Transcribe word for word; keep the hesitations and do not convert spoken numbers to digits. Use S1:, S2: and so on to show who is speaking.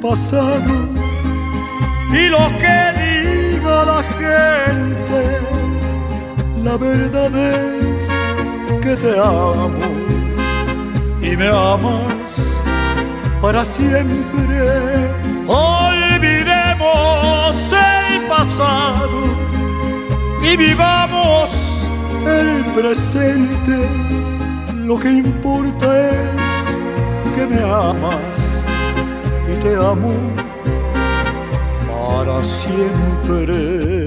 S1: pasado y lo que diga la gente, la verdad es que te amo y me amas para siempre. Olvidemos el pasado y vivamos el presente. Lo que importa es que me amas y te amo para siempre.